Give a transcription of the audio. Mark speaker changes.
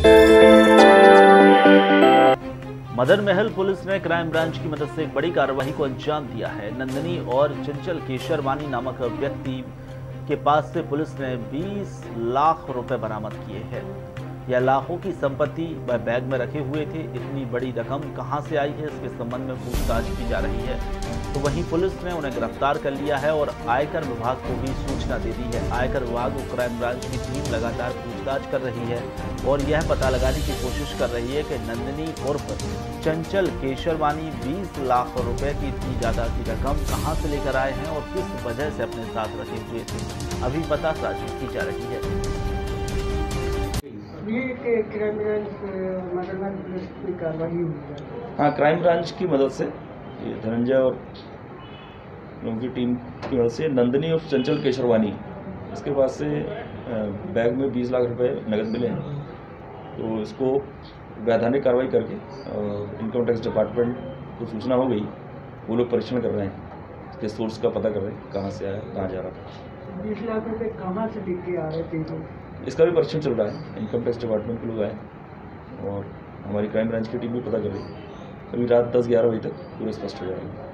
Speaker 1: Madan Mahal police ने crime branch की मदद से एक बड़ी कार्रवाई को अंजाम दिया है। नंदिनी और चंचल केशरवानी नामक व्यक्ति के पास से पुलिस ने 20 लाख रुपए बरामद किए हैं। यह लाखों की संपत्ति वह बैग में रखे हुए थे। इतनी बड़ी रकम कहां से आई है, इसके संबंध में पूछताछ की जा रही है। तो वहीं पुलिस ने उन्हें गिरफ्तार कर लिया है और आयकर विभाग को भी सूचना दे दी है। आयकर विभाग और क्राइम ब्रांच की टीम लगातार पूछताछ कर रही है और यह पता लगाने की कोशिश कर रही है कि नंदिनी उर्फ चंचल केशरवानी 20 लाख रुपए की इतनी ज्यादा की रकम कहां से लेकर आए हैं और किस वजह से अपने साथ रखे हुए थे। अभी पता साझी की जा रही है।
Speaker 2: ये crime branch Madan Mahal police की कार्रवाई हुई है।
Speaker 3: हाँ, क्राइम ब्रांच की मदद से ये धनंजय और लोगों की टीम की मदद से नंदिनी और चंचल केशरवानी इसके पास से बैग में 20 लाख रुपए नकद मिले हैं। तो इसको वैधानिक कार्रवाई करके इनकम टैक्स डिपार्टमेंट को सूचना हो गई। वो लोग परीक्षण कर रहे हैं, इसके सोर्स का पता कर रहे हैं, कहाँ से आया, कहाँ जा रहा था।
Speaker 2: 20 लाख रुपए कहाँ से लेके आ रहे थे?
Speaker 3: इसका भी परीक्षण चल रहा है। इनकम टैक्स डिपार्टमेंट के लोग आए और हमारी क्राइम ब्रांच की टीम भी पता कर रही है। अभी रात 10-11 बजे तक पूरा स्पष्ट हो जाएगा।